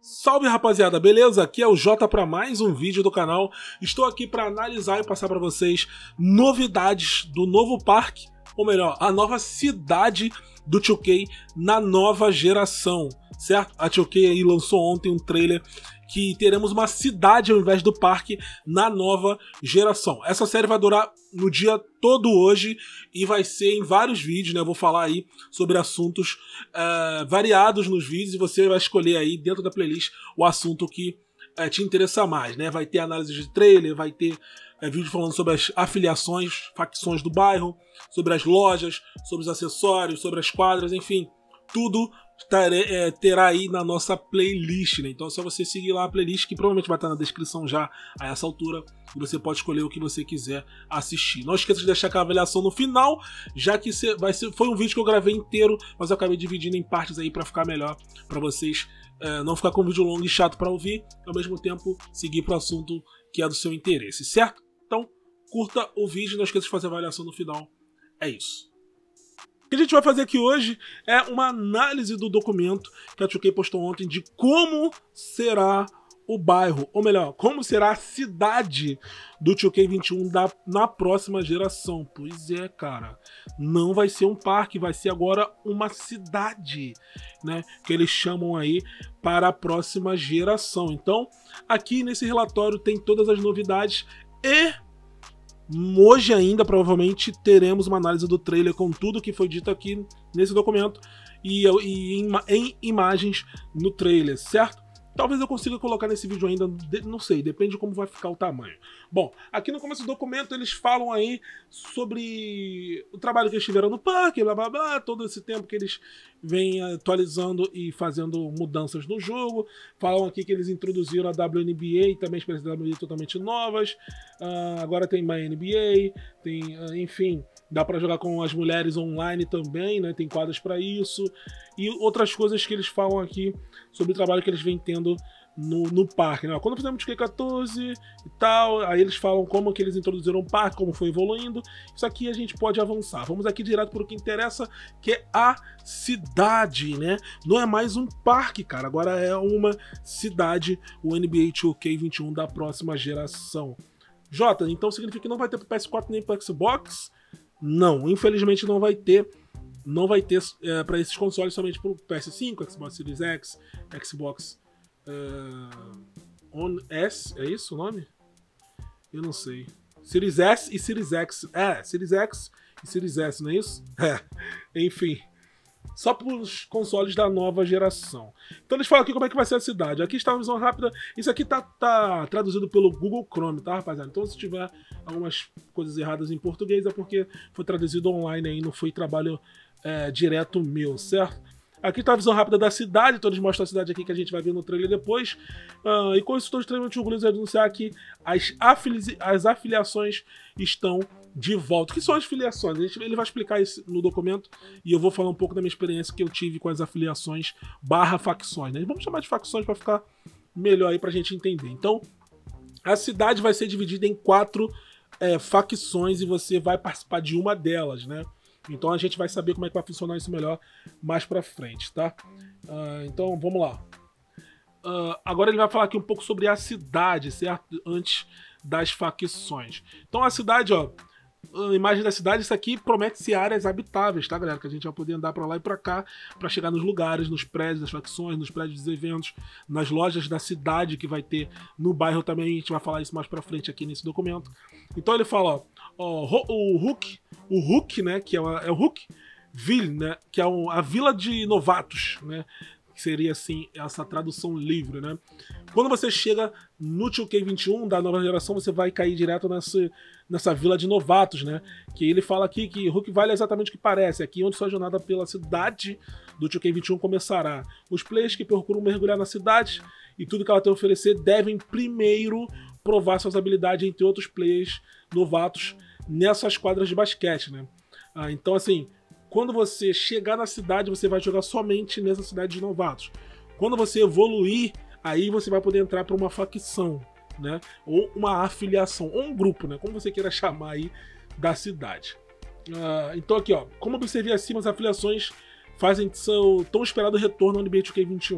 Salve rapaziada, beleza? Aqui é o Jota para mais um vídeo do canal. Estou aqui para analisar e passar para vocês novidades do novo parque, ou melhor, a nova cidade do 2K na nova geração, certo? A 2K aí lançou ontem um trailer que teremos uma cidade ao invés do parque na nova geração. Essa série vai durar no dia todo hoje e vai ser em vários vídeos, né? Eu vou falar aí sobre assuntos variados nos vídeos e você vai escolher aí dentro da playlist o assunto que te interessa mais, né? Vai ter análise de trailer, vai ter vídeo falando sobre as afiliações, facções do bairro, sobre as lojas, sobre os acessórios, sobre as quadras, enfim, tudo terá aí na nossa playlist, né? Então é só você seguir lá a playlist, que provavelmente vai estar na descrição já a essa altura, e você pode escolher o que você quiser assistir. Não esqueça de deixar aquela avaliação no final, já que foi um vídeo que eu gravei inteiro, mas eu acabei dividindo em partes aí para ficar melhor, para vocês não ficar com um vídeo longo e chato para ouvir, e ao mesmo tempo seguir para o assunto que é do seu interesse, certo? Então curta o vídeo, não esqueça de fazer a avaliação no final. É isso. O que a gente vai fazer aqui hoje é uma análise do documento que a 2K postou ontem de como será o bairro, ou melhor, como será a cidade do 2K21 na próxima geração. Pois é, cara, não vai ser um parque, vai ser agora uma cidade, né, que eles chamam aí para a próxima geração. Então, aqui nesse relatório tem todas as novidades e hoje ainda, provavelmente, teremos uma análise do trailer com tudo que foi dito aqui nesse documento e em imagens no trailer, certo? Talvez eu consiga colocar nesse vídeo ainda, não sei, depende de como vai ficar o tamanho. Bom, aqui no começo do documento eles falam aí sobre o trabalho que eles tiveram no parque, blá blá blá, todo esse tempo que eles vêm atualizando e fazendo mudanças no jogo. Falam aqui que eles introduziram a WNBA e também experiências da WNBA totalmente novas. Agora tem My NBA, tem, enfim, dá para jogar com as mulheres online também, né? Tem quadras para isso. E outras coisas que eles falam aqui sobre o trabalho que eles vêm tendo no parque, né? Quando fizemos o 2K14 e tal, aí eles falam como que eles introduziram o parque, como foi evoluindo. Isso aqui a gente pode avançar. Vamos aqui direto para o que interessa, que é a cidade, né? Não é mais um parque, cara. Agora é uma cidade, o NBA 2K21 da próxima geração. Jota, então significa que não vai ter pro PS4 nem pro Xbox? Não, infelizmente não vai ter. Não vai ter para esses consoles, somente pro PS5, Xbox Series X, Xbox One S, é isso o nome? Eu não sei. Series S e Series X. Series X e Series S, não é isso? Enfim. Só para os consoles da nova geração. Então eles falam aqui como é que vai ser a cidade. Aqui está uma visão rápida. Isso aqui tá traduzido pelo Google Chrome, tá, rapaziada? Então se tiver algumas coisas erradas em português é porque foi traduzido online aí, não foi trabalho direto meu, certo? Aqui está a visão rápida da cidade, então eles mostram a cidade aqui que a gente vai ver no trailer depois. E com isso estou extremamente orgulhoso de anunciar que as afiliações estão de volta. O que são as filiações? Ele vai explicar isso no documento e eu vou falar um pouco da minha experiência que eu tive com as afiliações / facções, né? Vamos chamar de facções para ficar melhor aí para a gente entender. Então, a cidade vai ser dividida em 4 facções e você vai participar de uma delas, né? Então a gente vai saber como é que vai funcionar isso melhor mais pra frente, tá? Então vamos lá. Agora ele vai falar aqui um pouco sobre a cidade, certo? Antes das facções. Então a cidade, ó, a imagem da cidade, isso aqui promete ser áreas habitáveis, tá, galera? Que a gente vai poder andar pra lá e pra cá pra chegar nos lugares, nos prédios das facções, nos prédios dos eventos, nas lojas da cidade que vai ter no bairro também. A gente vai falar isso mais pra frente aqui nesse documento. Então ele fala, ó, o Hook, né, que é o Hookville, né, que é a vila de novatos, né, que seria assim essa tradução livre, né. Quando você chega no 2K21 da nova geração, você vai cair direto nessa vila de novatos, né, que ele fala aqui que Hookville é exatamente o que parece, aqui onde sua jornada pela cidade do 2K21 começará. Os players que procuram mergulhar na cidade e tudo que ela tem a oferecer devem primeiro provar suas habilidades entre outros players novatos nessas quadras de basquete, né? Então, assim, quando você chegar na cidade, você vai jogar somente nessa cidade de novatos. Quando você evoluir, aí você vai poder entrar para uma facção, né? Ou uma afiliação, ou um grupo, né? Como você queira chamar aí da cidade. Então aqui, ó, como observei acima, as afiliações fazem seu tão esperado retorno ao NBA 2K21.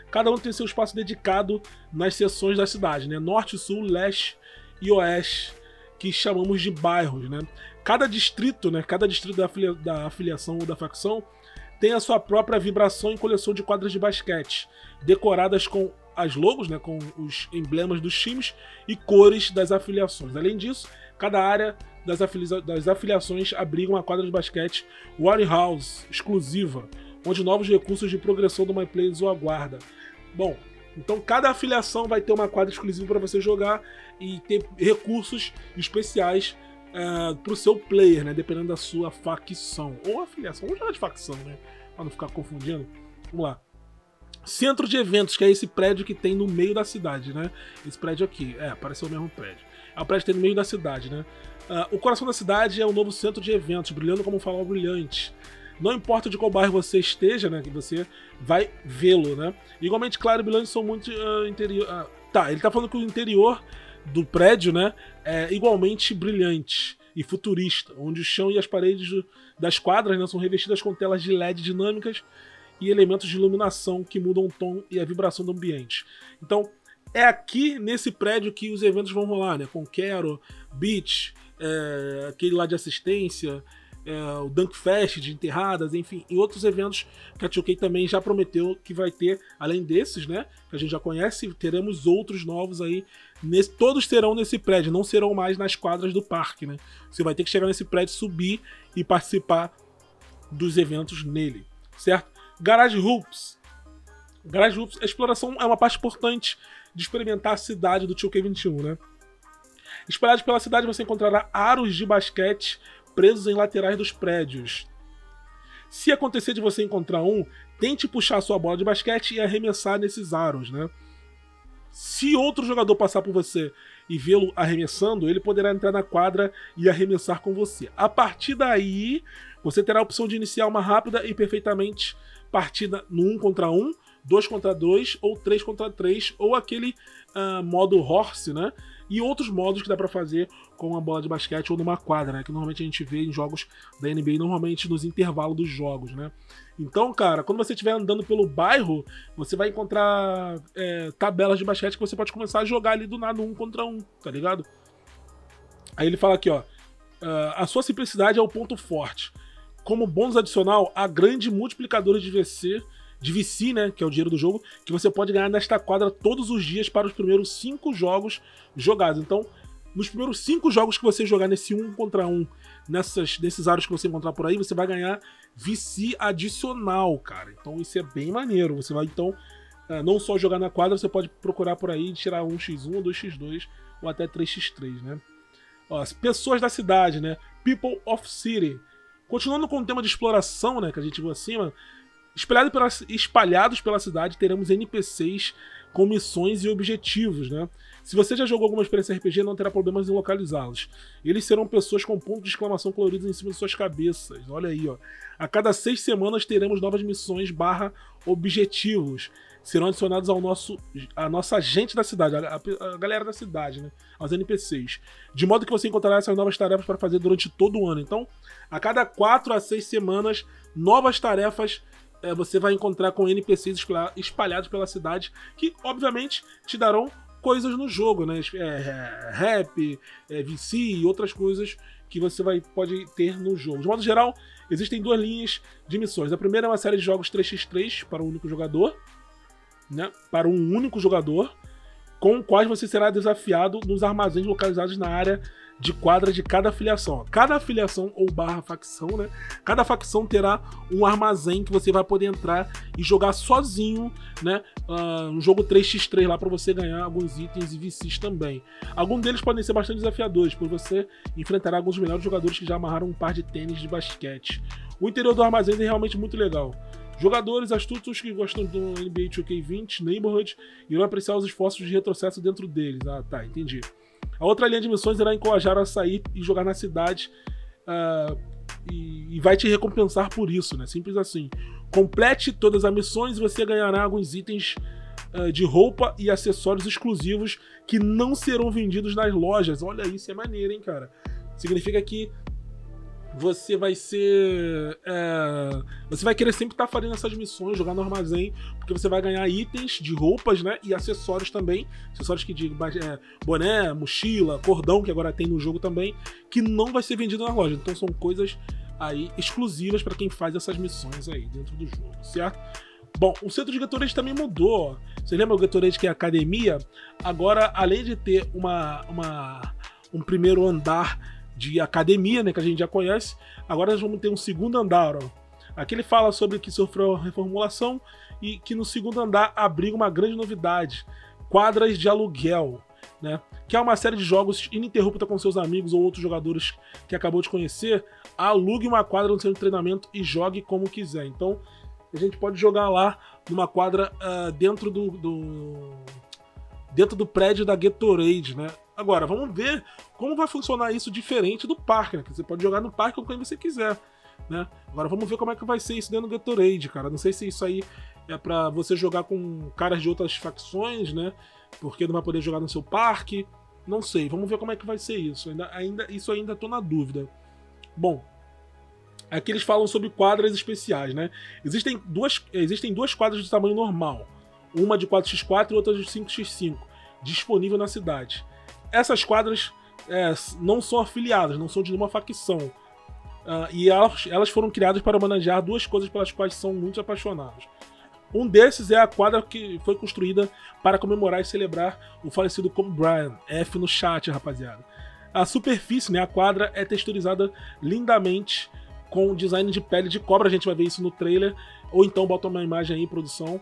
Cada um tem seu espaço dedicado nas seções da cidade, né? Norte, Sul, Leste e Oeste, que chamamos de bairros, né? Cada distrito, né? Cada distrito da afiliação ou da facção tem a sua própria vibração e coleção de quadras de basquete, decoradas com as logos, né? Com os emblemas dos times e cores das afiliações. Além disso, cada área das afiliações abriga uma quadra de basquete Warehouse exclusiva, onde novos recursos de progressão do My Players o aguarda. Bom, então cada afiliação vai ter uma quadra exclusiva para você jogar e ter recursos especiais para o seu player, né? Dependendo da sua facção ou afiliação. Vamos jogar de facção, né? Para não ficar confundindo. Vamos lá. Centro de eventos, que é esse prédio que tem no meio da cidade, né? Esse prédio aqui, pareceu o mesmo prédio. É o prédio que tem no meio da cidade, né? O coração da cidade é um novo centro de eventos, brilhando como um farol brilhante. Não importa de qual bairro você esteja, né? Que você vai vê-lo, né? Igualmente, claro, e brilhantes são muito interior. Ele tá falando que o interior do prédio, né? É igualmente brilhante e futurista, onde o chão e as paredes das quadras, né, são revestidas com telas de LED dinâmicas e elementos de iluminação que mudam o tom e a vibração do ambiente. Então, é aqui nesse prédio que os eventos vão rolar, né? Conquero, Beach, aquele lá de assistência, o Dunk Fest de enterradas, enfim, e outros eventos que a 2K também já prometeu que vai ter, além desses, né, que a gente já conhece, teremos outros novos aí, todos serão nesse prédio, não serão mais nas quadras do parque, né? Você vai ter que chegar nesse prédio, subir e participar dos eventos nele, certo? Garage Hoops. Garage Hoops, a exploração é uma parte importante de experimentar a cidade do 2K21, né? Espalhados pela cidade você encontrará aros de basquete presos em laterais dos prédios. Se acontecer de você encontrar um, tente puxar a sua bola de basquete e arremessar nesses aros, né? Se outro jogador passar por você e vê-lo arremessando, ele poderá entrar na quadra e arremessar com você. A partir daí, você terá a opção de iniciar uma rápida e perfeitamente partida no 1 contra 1, 2 contra 2 ou 3 contra 3, ou aquele modo Horse, né? E outros modos que dá pra fazer com uma bola de basquete ou numa quadra, né? Que normalmente a gente vê em jogos da NBA, normalmente nos intervalos dos jogos, né? Então, cara, quando você estiver andando pelo bairro, você vai encontrar tabelas de basquete que você pode começar a jogar ali do nada, 1 contra 1, tá ligado? Aí ele fala aqui, ó, a sua simplicidade é o ponto forte. Como bônus adicional, há grande multiplicador de VC, né, que é o dinheiro do jogo, que você pode ganhar nesta quadra todos os dias para os primeiros 5 jogos jogados. Então, nos primeiros 5 jogos que você jogar nesse 1 contra 1, nesses aros que você encontrar por aí, você vai ganhar VC adicional, cara. Então isso é bem maneiro. Você vai, então, não só jogar na quadra, você pode procurar por aí e tirar 1x1, 2x2 ou até 3x3, né? Ó, as pessoas da cidade, né? People of City. Continuando com o tema de exploração, né, que a gente viu acima, espalhados pela cidade, teremos NPCs com missões e objetivos, né? Se você já jogou alguma experiência RPG, não terá problemas em localizá-los. Eles serão pessoas com pontos de exclamação coloridos em cima de suas cabeças. Olha aí, ó. A cada 6 semanas teremos novas missões / objetivos. Serão adicionados à nossa gente da cidade, a galera da cidade, né? Aos NPCs. De modo que você encontrará essas novas tarefas para fazer durante todo o ano. Então, a cada 4 a 6 semanas, novas tarefas você vai encontrar com NPCs espalhados pela cidade, que obviamente te darão coisas no jogo, né? Rap, VC e outras coisas que você pode ter no jogo. De modo geral, existem 2 linhas de missões. A primeira é uma série de jogos 3x3 para um único jogador, né? Para um único jogador, com quais você será desafiado nos armazéns localizados na área de quadra de cada afiliação. Cada afiliação ou / facção, né? Cada facção terá um armazém que você vai poder entrar e jogar sozinho, né? Um jogo 3x3 lá para você ganhar alguns itens e VCs também. Alguns deles podem ser bastante desafiadores, pois você enfrentará alguns dos melhores jogadores que já amarraram um par de tênis de basquete. O interior do armazém é realmente muito legal. Jogadores astutos que gostam do NBA 2K20 Neighborhood irão apreciar os esforços de retrocesso dentro deles. Ah, tá, entendi. A outra linha de missões irá encorajar a sair e jogar na cidade e vai te recompensar por isso, né? Simples assim. Complete todas as missões e você ganhará alguns itens de roupa e acessórios exclusivos que não serão vendidos nas lojas. Olha isso, é maneiro, hein, cara? Significa que você vai ser... você vai querer sempre estar fazendo essas missões, jogar no armazém, porque você vai ganhar itens de roupas, né? E acessórios também. Acessórios que digo, boné, mochila, cordão, que agora tem no jogo também, que não vai ser vendido na loja. Então são coisas aí exclusivas para quem faz essas missões aí dentro do jogo, certo? Bom, o centro de Gatorade também mudou, ó. Você lembra o Gatorade que é a academia? Agora, além de ter um primeiro andar de academia, né, que a gente já conhece, agora nós vamos ter um segundo andar, ó. Aqui ele fala sobre que sofreu reformulação e que no segundo andar abriga uma grande novidade, quadras de aluguel, né, que é uma série de jogos ininterrupta com seus amigos ou outros jogadores que acabou de conhecer. Alugue uma quadra no centro de treinamento e jogue como quiser. Então a gente pode jogar lá numa quadra dentro do prédio da Gatorade, né? Agora, vamos ver como vai funcionar isso diferente do parque, né? Que você pode jogar no parque com quem você quiser, né? Agora vamos ver como é que vai ser isso dentro do Gatorade, cara. Não sei se isso aí é pra você jogar com caras de outras facções, né? Porque não vai poder jogar no seu parque. Não sei, vamos ver como é que vai ser isso. Isso ainda tô na dúvida. Bom, aqui eles falam sobre quadras especiais, né? Existem duas quadras de tamanho normal. Uma de 4x4 e outra de 5x5, disponível na cidade. Essas quadras não são afiliadas, não são de nenhuma facção. E elas foram criadas para homenagear duas coisas pelas quais são muito apaixonados. Um desses é a quadra que foi construída para comemorar e celebrar o falecido Kobe Bryant. F no chat, rapaziada. A superfície, né, a quadra, é texturizada lindamente com design de pele de cobra. A gente vai ver isso no trailer. Ou então bota uma imagem aí, produção.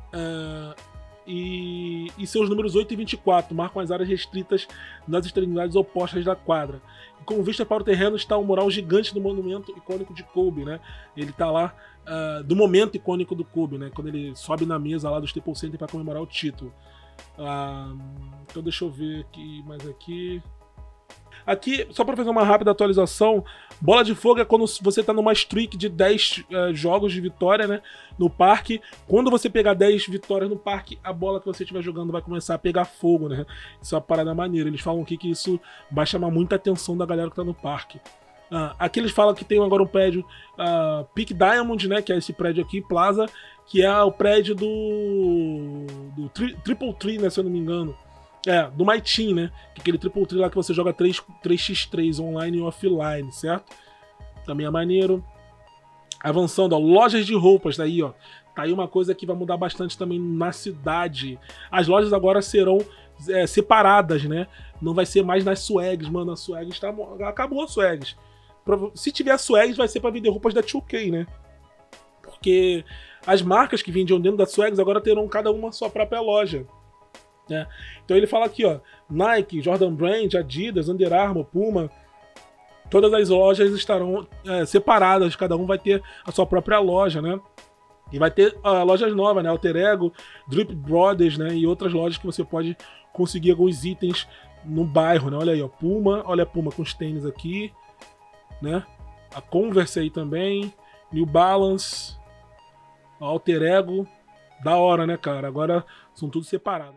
E seus números 8 e 24 marcam as áreas restritas nas extremidades opostas da quadra. E com vista para o terreno está o mural gigante do monumento icônico de Kobe, né? Ele está lá do momento icônico do Kobe, né? Quando ele sobe na mesa lá do Staples Center para comemorar o título. Então deixa eu ver aqui mais aqui. Aqui, só para fazer uma rápida atualização, bola de fogo é quando você tá numa streak de 10 jogos de vitória, né, no parque. Quando você pegar 10 vitórias no parque, a bola que você estiver jogando vai começar a pegar fogo, né? Isso é uma parada maneira. Eles falam aqui que isso vai chamar muita atenção da galera que tá no parque. Aqui eles falam que tem agora um prédio Peak Diamond, né, que é esse prédio aqui, Plaza, que é o prédio do Triple Tree, né, se eu não me engano. Do My Team, né? Que é aquele Triple Tree lá que você joga 3x3 online e offline, certo? Também é maneiro. Avançando, ó, lojas de roupas, daí, ó. Tá aí uma coisa que vai mudar bastante também na cidade. As lojas agora serão separadas, né? Não vai ser mais nas swags, mano. A swags acabou a swags. Se tiver swags, vai ser pra vender roupas da 2K, né? Porque as marcas que vendiam dentro da swags agora terão cada uma a sua própria loja. Então ele fala aqui, ó, Nike, Jordan Brand, Adidas, Under Armour, Puma, todas as lojas estarão separadas, cada um vai ter a sua própria loja, né? E vai ter lojas novas, né? Alter Ego, Drip Brothers, né? E outras lojas que você pode conseguir alguns itens no bairro, né? Olha aí, ó, Puma, olha a Puma com os tênis aqui, né? A Converse aí também, New Balance, Alter Ego, da hora, né, cara? Agora são tudo separados.